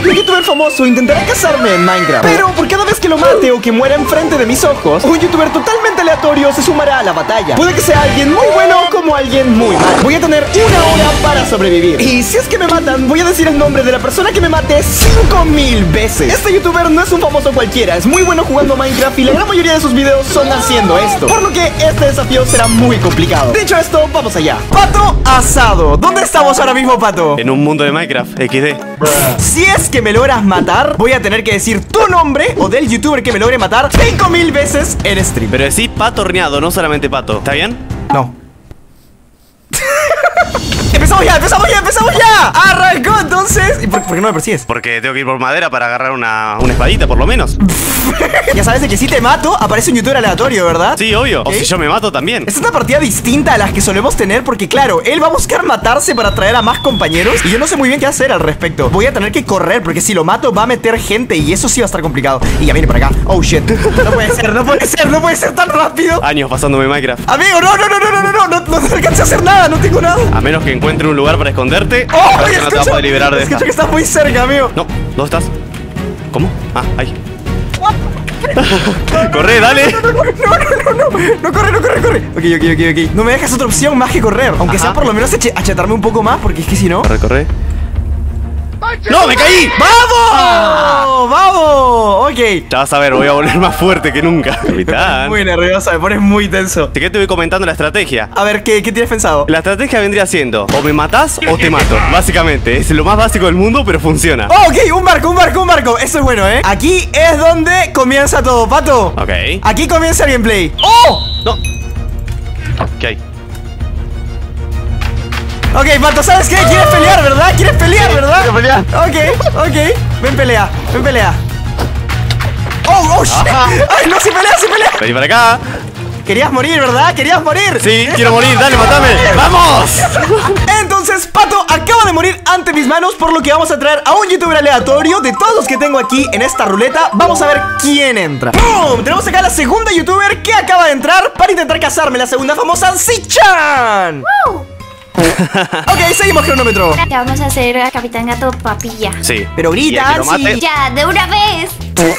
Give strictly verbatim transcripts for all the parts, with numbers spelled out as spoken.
un youtuber famoso intentará casarme en Minecraft, pero por cada vez que lo mate o que muera enfrente de mis ojos, un youtuber totalmente aleatorio se sumará a la batalla. Puede que sea alguien muy bueno como alguien muy mal. Voy a tener una hora para sobrevivir, y si es que me matan, voy a decir el nombre de la persona que me mate cinco mil veces. Este youtuber no es un famoso cualquiera, es muy bueno jugando Minecraft y la gran mayoría de sus videos son haciendo esto, por lo que este desafío será muy complicado. Dicho esto, vamos allá. Pato asado. ¿Dónde estamos ahora mismo, Pato? En un mundo de Minecraft, equis de. Si es que me logras matar, voy a tener que decir tu nombre o del youtuber que me logre matar cinco mil veces en stream. Pero decí Pato horneado, no solamente Pato. ¿Está bien? No. ¡Empezamos ya! ¡Empezamos ya! ¡Empezamos ya! ¡Arrancó entonces! ¿Y por, por qué no me persigues? Porque tengo que ir por madera para agarrar una, una espadita, por lo menos. Ya sabes de que si te mato, aparece un youtuber aleatorio, ¿verdad? Sí, obvio. ¿Okay? O si yo me mato también. Esta es una partida distinta a las que solemos tener porque, claro, él va a buscar matarse para traer a más compañeros y yo no sé muy bien qué hacer al respecto. Voy a tener que correr porque si lo mato va a meter gente y eso sí va a estar complicado. Y ya viene para acá. Oh, shit. No puede ser, no puede ser, no puede ser tan rápido. Años pasándome Minecraft. Amigo, no, no, no, no, no, no, no, no, no, no alcancé a hacer nada, no tengo nada. A menos que encuentre un lugar para esconderte. Oh, pero oye, no te vas a poder liberar de esta. escucho que estás muy cerca, amigo. No, ¿dónde estás? ¿Cómo? Ah, ahí. Corre, dale. No, no, no, no, no, no, no, corre, no corre, corre. Ok, ok, ok, ok. No me dejas otra opción más que correr. Aunque Ajá. sea por lo menos ache- achatarme un poco más, porque es que si no. Corre, corre. ¡No, me caí! ¡Vamos! ¡Vamos! Ok. Ya vas a ver, voy a volver más fuerte que nunca. Capitán. Muy nerviosa, me pones muy tenso. Así que te voy comentando la estrategia. A ver, ¿qué, qué tienes pensado? La estrategia vendría siendo o me matás o te mato. Básicamente, es lo más básico del mundo, pero funciona. Oh, ok, un barco, un barco, un barco. Eso es bueno, ¿eh? Aquí es donde comienza todo, Pato. Ok. Aquí comienza el gameplay. ¡Oh! No. ¿Qué hay? Ok, Pato, ¿sabes qué? ¿Quieres pelear, verdad? ¿Quieres pelear, verdad? quiero pelear. Ok, ok. Ven, pelea, ven, pelea. Oh, oh, shit. Ay, no, se pelea, se pelea. Vení para acá. Querías morir, ¿verdad? Querías morir. Sí, quiero morir, dale, matame. ¡Vamos! Entonces, Pato acaba de morir ante mis manos, por lo que vamos a traer a un youtuber aleatorio. De todos los que tengo aquí en esta ruleta, vamos a ver quién entra. ¡Boom! Tenemos acá a la segunda youtuber que acaba de entrar para intentar casarme, la segunda famosa, Sichan. ¡Wow! Ok, seguimos cronómetro. Ya vamos a hacer a Capitán Gato papilla. Sí. Pero Y el grita, que lo mate- sí. Ya, de una vez.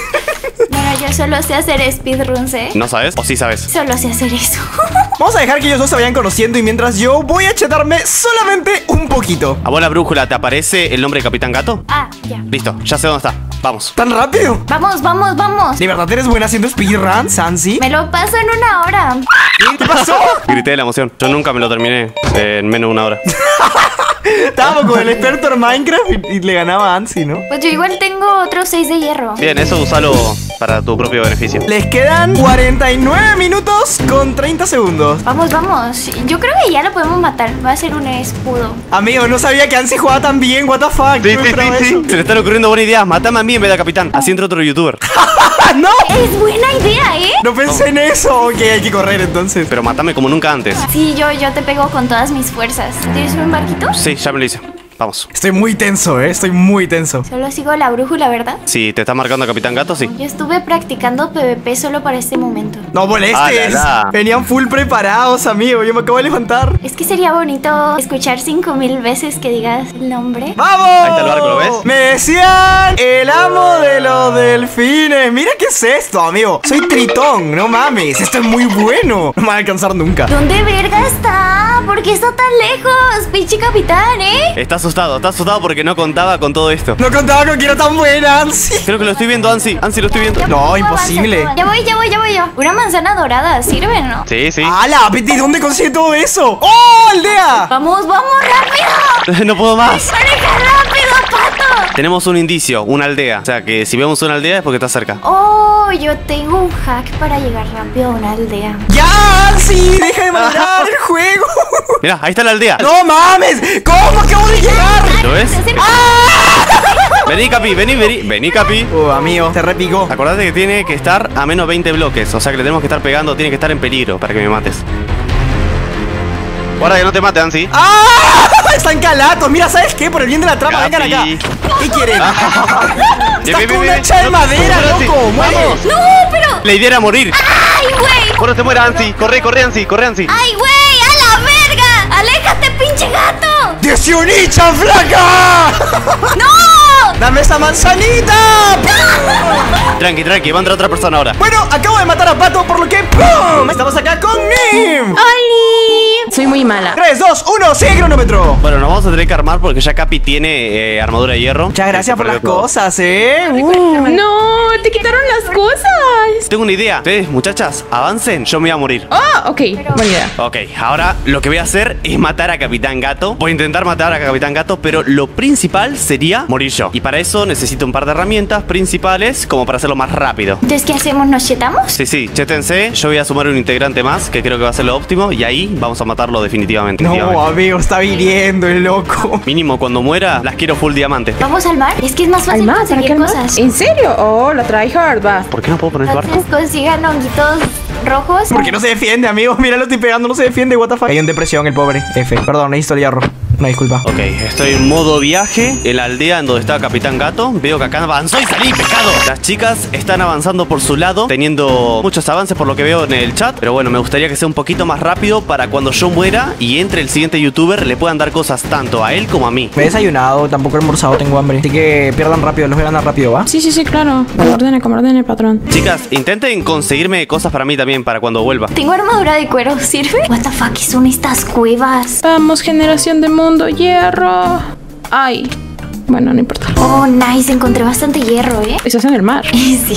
Bueno, yo solo sé hacer speedruns, ¿eh? ¿No sabes? ¿O sí sabes? Solo sé hacer eso. Vamos a dejar que ellos dos se vayan conociendo y mientras yo voy a chatarme solamente un poquito. ¿A vos la brújula te aparece el nombre de Capitán Gato? Ah, ya. Listo, ya sé dónde está. Vamos. ¿Tan rápido? Vamos, vamos, vamos. ¿De verdad eres buena haciendo speedrun, Sansi? Me lo paso en una hora. ¿Qué pasó? Grité de la emoción. Yo nunca me lo terminé en menos de una hora. Estábamos con el experto en Minecraft y, y le ganaba a Ansi, ¿no? Pues yo igual tengo otros seis de hierro. Bien, eso usalo para tu propio beneficio. Les quedan cuarenta y nueve minutos con treinta segundos. Vamos, vamos. Yo creo que ya lo podemos matar. Va a ser un escudo. Amigo, no sabía que Ansi jugaba tan bien. What the fuck. Sí, No sí, esperaba sí, sí. eso. Se le están ocurriendo buenas ideas. Matame a mí en vez de a Capitán. Así entra otro youtuber. ¡Ah, no! Es buena idea, ¿eh? No pensé en eso. Ok, hay que correr entonces. Pero matame como nunca antes. Sí, yo, yo te pego con todas mis fuerzas. ¿Tienes un barquito? Sí, ya me lo hice. Vamos. Estoy muy tenso, eh. Estoy muy tenso. Solo sigo la brújula, ¿verdad? Si te está marcando a Capitán Gato, sí. Yo estuve practicando PvP solo para este momento. No molestes. Ah, la, la. Venían full preparados, amigo. Yo me acabo de levantar. Es que sería bonito escuchar cinco mil veces que digas el nombre. ¡Vamos! Ahí está el barco, ¿lo ves? Me decían el amo de los delfines. Mira qué es esto, amigo. Soy Tritón, no mames. Esto es muy bueno. No me va a alcanzar nunca. ¿Dónde verga está? ¿Por qué está tan lejos? Pinche capitán, ¿eh? Está asustado, está asustado porque no contaba con todo esto. No contaba con que era tan buena, Ansi. Creo que lo estoy viendo, Ansi. Ansi, lo estoy viendo. Ya No, poco imposible. avanza, ya voy, ya voy, ya voy yo. Una manzana dorada, ¿sirve, no? Sí, sí. ¡Hala! Betty, ¿dónde consigue todo eso? ¡Oh, aldea! Vamos, vamos, rápido. No puedo más. Maneja rápido, pato. Tenemos un indicio, una aldea. O sea que si vemos una aldea es porque está cerca. Oh, yo tengo un hack para llegar rápido a una aldea. ¡Ya, Ansi! ¡Deja de manejar el juego! Mira, ahí está la aldea. ¡No mames! ¿Cómo acabo de llegar? ¿Lo ves? Se acerca. Vení, Capi, vení, vení. Vení, Capi. Oh, amigo, te repicó. Acordate que tiene que estar a menos veinte bloques. O sea que le tenemos que estar pegando, tiene que estar en peligro para que me mates. Guarda que no te mate, Ansi. ¡Ah! Están calatos. Mira, ¿sabes qué? Por el bien de la trama, vengan acá. Capi. ¿Qué quieren? Bien, Estás bien, con bien, una bien. hacha de No, madera, corre, Ansi. loco. ¡Mueve! No, pero. La idea era morir. ¡Ay, güey! Por no te muera, Ansi. Corre, corre, Ansi, corre, Ansi. ¡Ay, güey! ¡A la verga! ¡Aléjate, pinche gato! ¡Desionicha, flaca! ¡No! ¡Dame esa manzanita! Tranqui, tranqui, va a entrar otra persona ahora. Bueno, acabo de matar a Pato, por lo que ¡pum! Estamos acá con Nim. ¡Oli! Soy muy mala. tres, dos, uno, sigue el cronómetro. Bueno, nos vamos a tener que armar porque ya Capi tiene eh, armadura de hierro. Muchas gracias por las perdió todo. cosas, eh. Uh. No, te quitaron las cosas. Tengo una idea. Ustedes, muchachas, avancen. Yo me voy a morir. Oh, ok, buena idea. Ok, ahora lo que voy a hacer es matar a Capitán Gato. Voy a intentar matar a Capitán Gato, pero lo principal sería morir yo. Y para eso necesito un par de herramientas principales como para hacerlo más rápido. Entonces, ¿qué hacemos? ¿Nos chetamos? Sí, sí, chétense. Yo voy a sumar un integrante más, que creo que va a ser lo óptimo. Y ahí vamos a matarlo definitivamente. No, definitivamente. amigo, está viniendo el loco. Mínimo cuando muera, las quiero full diamante. ¿Vamos al mar? Es que es más ¿Al fácil mar? ¿Para qué conseguir al mar? cosas. ¿En serio? Oh, la tryhard, va. ¿Por qué no puedo poner el barco? Entonces consigan honguitos rojos. Porque no se defiende, amigo. Mira, lo estoy pegando, no se defiende, what the fuck. Hay en depresión el pobre. F. Perdón, necesito el hierro. Una disculpa. Ok, estoy en modo viaje en la aldea en donde estaba Capitán Gato. Veo que acá avanzó y salí, pescado. Las chicas están avanzando por su lado, teniendo muchos avances por lo que veo en el chat. Pero bueno, me gustaría que sea un poquito más rápido para cuando yo muera y entre el siguiente youtuber le puedan dar cosas tanto a él como a mí. Me he desayunado, tampoco he almorzado, tengo hambre. Así que pierdan rápido, los voy a ganar rápido, ¿va? Sí, sí, sí, claro. Como ordene, como ordene, patrón. Chicas, intenten conseguirme cosas para mí también para cuando vuelva. Tengo armadura de cuero, ¿sirve? What the fuck, ¿qué son estas cuevas? Vamos, generación de mundo, hierro. Ay. Bueno, no importa. Oh, nice, encontré bastante hierro, ¿eh? Estás en el mar. Sí.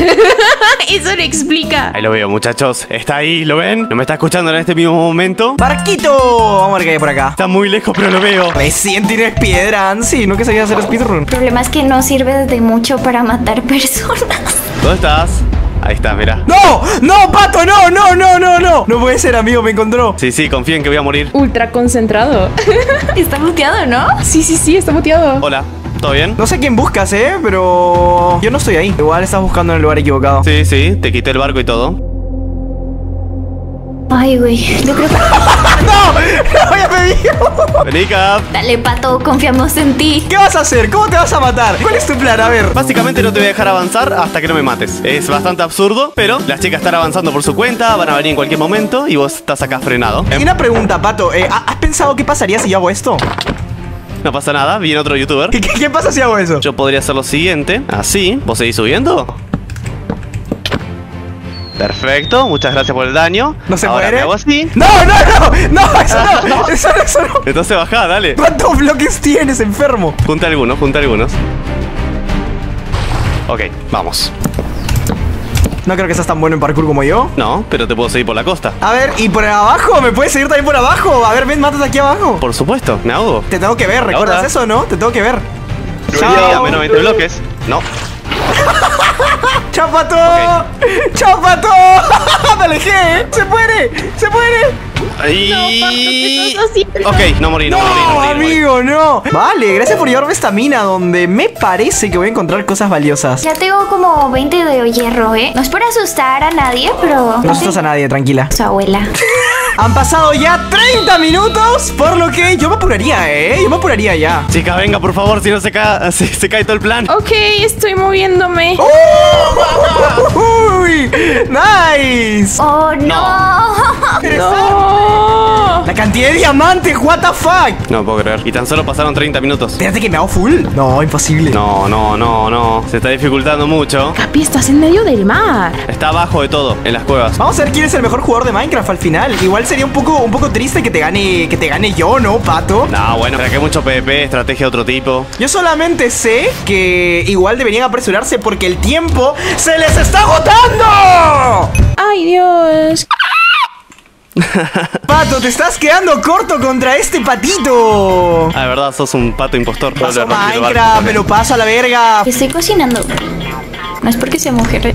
Eso lo explica. Ahí lo veo, muchachos. Está ahí, ¿lo ven? No me está escuchando en este mismo momento. ¡Barquito! Vamos a ver qué hay por acá. Está muy lejos, pero lo veo. Recién tienes piedra, Ansi. No que sabía hacer speedrun. El problema es que no sirve de mucho para matar personas. ¿Dónde estás? Ahí está, mira. ¡No! ¡No, Pato! ¡No, no, no, no, no! No puede ser, amigo, me encontró. Sí, sí, confíen que voy a morir. Ultra concentrado. Está muteado, ¿no? Sí, sí, sí, está muteado. Hola, ¿todo bien? No sé quién buscas, ¿eh? Pero... yo no estoy ahí. Igual estás buscando en el lugar equivocado. Sí, sí, te quité el barco y todo. Ay, güey. Yo creo que... ¡No! ¡No, ya me dijo! Vení, Cap. Dale, Pato, confiamos en ti. ¿Qué vas a hacer? ¿Cómo te vas a matar? ¿Cuál es tu plan? A ver. Básicamente no te voy a dejar avanzar hasta que no me mates. Es bastante absurdo, pero las chicas están avanzando por su cuenta, van a venir en cualquier momento y vos estás acá frenado. Y una pregunta, Pato. Eh, ¿Has pensado qué pasaría si yo hago esto? No pasa nada, viene otro youtuber. ¿Qué, qué, qué pasa si hago eso? Yo podría hacer lo siguiente, así. ¿Vos seguís subiendo? Perfecto, muchas gracias por el daño. ¿No se Ahora muere? me hago así. ¡No, no, no! ¡No, eso no! ¡Eso no, eso no! Entonces bajá, dale. ¿Cuántos bloques tienes, enfermo? Junta algunos, junta algunos. Ok, vamos. No creo que seas tan bueno en parkour como yo. No, pero te puedo seguir por la costa. A ver, ¿y por abajo? ¿Me puedes seguir también por abajo? A ver, ven, mátate aquí abajo. Por supuesto, me ahogo. Te tengo que ver, ¿recuerdas Ahora. eso, no? Te tengo que ver. Sí, a menos veinte bloques. No. ¡Chao, Pato! ¡Chao, Pato! ¡Me alejé! ¡Se muere! ¡Se muere! Ahí. No, Pato, ¿qué estás haciendo? Ok, no morí, no, ¡No, morí, no morí, no morí. amigo, no! Vale, gracias por llevarme esta mina donde me parece que voy a encontrar cosas valiosas. Ya tengo como veinte de hierro, ¿eh? No es por asustar a nadie, pero... No asustas a nadie, tranquila. Su abuela. Han pasado ya treinta minutos, por lo que yo me apuraría, ¿eh? Yo me apuraría ya. Chica, venga, por favor, si no se, ca se, se cae todo el plan. Ok, estoy moviéndome. ¡Uh! ¡Uy! ¡Nice! ¡Oh, no! No. La cantidad de diamantes, what the fuck. No puedo creer. Y tan solo pasaron treinta minutos. Espérate que me hago full. No, imposible. No, no, no, no. Se está dificultando mucho. Capi, estás en medio del mar. Está abajo de todo, en las cuevas. Vamos a ver quién es el mejor jugador de Minecraft al final. Igual sería un poco, un poco triste que te gane, que te gane yo, ¿no, Pato? No, bueno, pero que mucho PvP, estrategia de otro tipo. Yo solamente sé que igual deberían apresurarse porque el tiempo se les está agotando. Ay, Dios. Pato, te estás quedando corto contra este patito. Ah, de verdad, sos un pato impostor. Paso Doble rápido, Minecraft, barco. me lo paso a la verga. Estoy cocinando. No es porque sea mujer.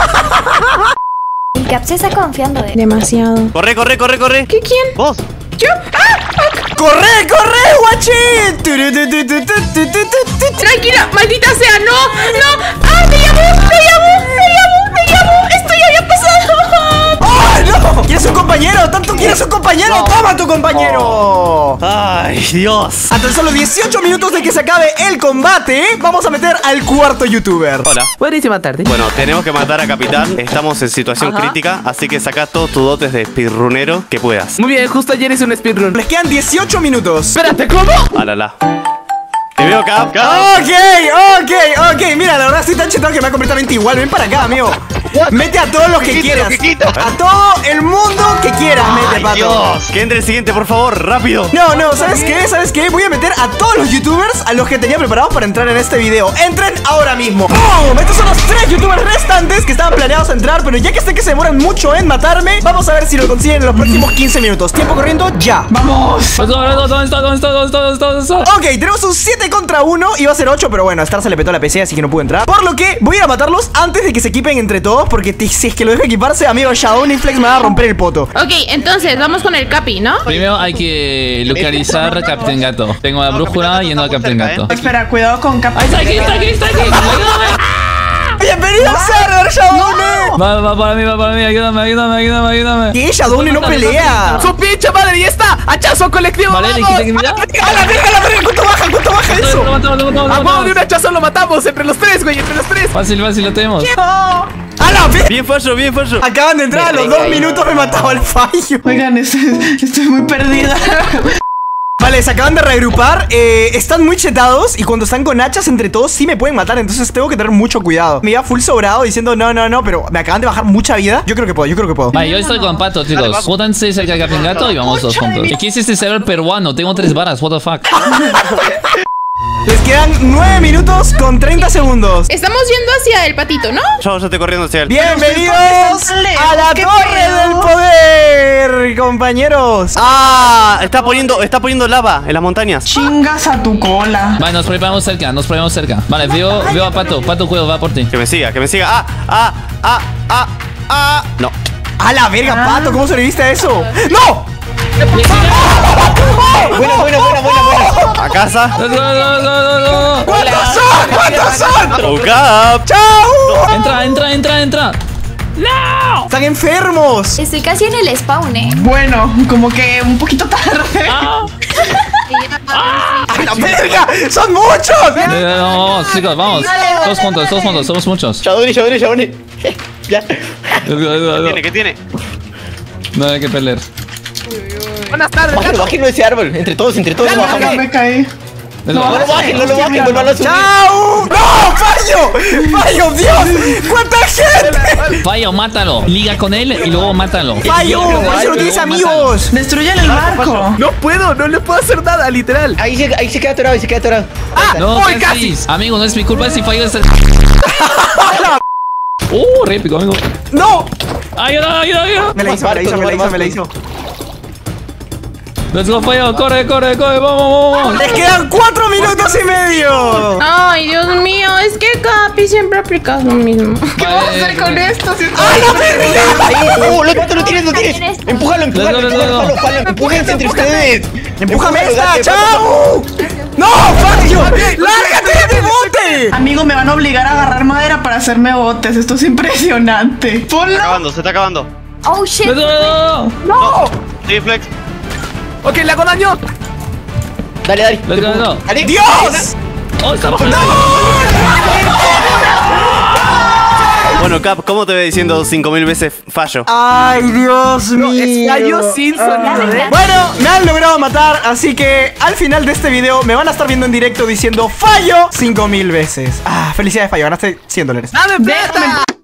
El Cap se está confiando, ¿eh? Demasiado. Corre, corre, corre, corre. ¿Qué quién? ¿Vos? Yo. ¡Ah! ¡Corre, corre, guachín! Tranquila, maldita sea, no, no. ¡Ah, me llamó, me llamó, me llamó, me llamó! ¡Esto ya había pasado! ¡Oh, no! ¿Quieres un compañero? ¿Tanto quieres un compañero? No. ¡Toma tu compañero! Ay, Dios. A tan solo dieciocho minutos de que se acabe el combate, vamos a meter al cuarto youtuber. Hola. Buenísima tarde. Bueno, tenemos que matar a Capitán. Estamos en situación Ajá. crítica, así que saca todos tus dotes de speedrunero que puedas. Muy bien, justo ayer hice un speedrun. Les quedan dieciocho minutos. Espérate, ¿cómo? Alala. Te veo, Cap. Ok, ok, ok. Mira, la verdad estoy tan chetado que me va completamente igual. Ven para acá, amigo. Mete a todos los que Quito, quieras. que quito. A todo el mundo que quieras, mete, pato. Dios. Que entre el siguiente, por favor, rápido. No, no, ¿sabes qué? ¿Sabes qué? Voy a meter a todos los youtubers a los que tenía preparados para entrar en este video. Entren ahora mismo. ¡Pum! Estos son los tres youtubers restantes que estaban planeados a entrar, pero ya que sé que se demoran mucho en matarme, vamos a ver si lo consiguen en los próximos quince minutos. Tiempo corriendo ya. ¡Vamos! ¿Dónde está? ¿Dónde está? ¿Dónde está? ¿Dónde está? ¿Dónde está? Ok, tenemos un siete contra uno. Iba a ser ocho, pero bueno, a Star se le petó la P C, así que no pudo entrar. Por lo que voy a ir a matarlos antes de que se equipen entre todos, porque te- si es que lo dejo equiparse, amigo, Shadow y Flex me va a romper el poto. Ok, entonces vamos con el Capi, ¿no? Primero hay que localizar a Capitán Gato. Tengo la brújula yendo a Capitán Gato. Espera, cuidado con Cap. ¡Ahí está aquí! ¡Está aquí! ¡Está aquí! ¡Ayúdame! ¡Bienvenido al server, Shadow! Va, va para mí, va para mí. Ayúdame, ayúdame, ayúdame, ayúdame. ¿Qué? Shadow no pelea. ¡Su pinche madre! ¡Y está! ¡Hachazo colectivo! Vale, ¡Vamos! ¿qué te mira? ¡A la verga, a la verga! ¿Cuánto baja? ¿Cuánto baja eso? ¡A huevo de un hachazo lo matamos! ¡Entre los tres, güey! ¡Entre los tres! Fácil, fácil, lo tenemos. ¡A la verga! Bien fallo, bien fallo. Acaban de entrar, a los dos minutos me mataba el fallo. Oigan, estoy, estoy muy perdida. Vale, se acaban de reagrupar, eh, están muy chetados y cuando están con hachas entre todos sí me pueden matar, entonces tengo que tener mucho cuidado. Me iba full sobrado diciendo no, no, no, pero me acaban de bajar mucha vida. Yo creo que puedo, yo creo que puedo. Vale, yo estoy con Pato, chicos. Júntanse cerca de Capitán Gato y vamos todos juntos. ¿Qué es este server peruano? Tengo tres baras, what the fuck. Les quedan nueve minutos con treinta segundos. Estamos yendo hacia el patito, ¿no? Yo ya estoy corriendo hacia él. Bienvenidos tan lejos, a la ¿qué torre pedo? del poder, compañeros. Ah, está poniendo, está poniendo lava en las montañas. Chingas a tu cola. Vale, nos preparamos cerca, nos preparamos cerca. Vale, veo, veo a Pato. Pato, cuidado, va por ti. Que me siga, que me siga. Ah, ah, ah, ah, ah. No. A la verga, Pato, ¿cómo sobreviviste a eso? ¡No! Buena, buena, buena, buena, buena. A casa. No, no, no, no, no. ¿Cuántos son? ¿Cuántos son? Oh, Cap. ¡Chao! Entra, entra, entra, entra. ¡Están enfermos! Estoy casi en el spawn, eh. Bueno, como que un poquito tarde. Ah. ¡A la verga! ¡Son muchos! No, no, no, vamos, chicos, vamos. Todos juntos, todos juntos, somos muchos. Shadowny, Shadowny, Shadowny. Ya. ¿Qué tiene? ¿Qué tiene? No hay que pelear. Buenas tardes. Bájenlo, bájenlo de ese árbol. Entre todos, entre todos. Ya bajamos. me caí. No lo bajen, no lo bajen, vuelvan a subir. ¡Chao! ¡No! ¡Fallo! ¡Fallo! ¡Dios! ¡Cuánta gente! Fallo, mátalo. Liga con él y luego mátalo. ¡Fallo! ¡Por eso no tienes amigos! Destruyen el barco. No puedo, no le puedo hacer nada, literal. Ahí se, ahí se queda atorado, ahí se queda atorado. No, ¡Uy, casi. casi! Amigo, no es mi culpa si fallo este. Uh, re épico, amigo. ¡No! Ayuda, ayuda, ayuda. Me la hizo, me la hizo, me la hizo, me la hizo. Let's go, fallo. Corre, corre, corre. Vamos, vamos, vamos. ¡Les quedan cuatro minutos y medio! Ay, Dios mío, es que Capi siempre aplica lo mismo. ¿Qué vamos a hacer con esto? Si ¡A la verga! Ahí, uh, lo mato, lo tienes, lo tienes. Empújalo, empújalo, No, no, no, empújalo, no. empújalo, empújalo, empújense entre ustedes. ¡Empújame esta! date, ¡Chao! ¡No! ¡Fallo! ¡Lárgate de mi bote! Amigo, me van a obligar a agarrar madera para hacerme botes. Esto es impresionante. Se está Ponlo. acabando, se está acabando. Oh shit. No, no, no. ¡No! Sí, Flex. Ok, le hago daño. Dale, dale. Let's go, no. Dale. ¡Dios! Oh, está bajando. Bueno, Cap, ¿cómo te ve diciendo cinco mil veces fallo? ¡Ay, Dios mío! Es fallo sin sonido, ¿eh? Bueno, me han logrado matar, así que al final de este video me van a estar viendo en directo diciendo fallo cinco mil veces. Ah, felicidades, fallo, ganaste cien dólares. ¡Dame plata!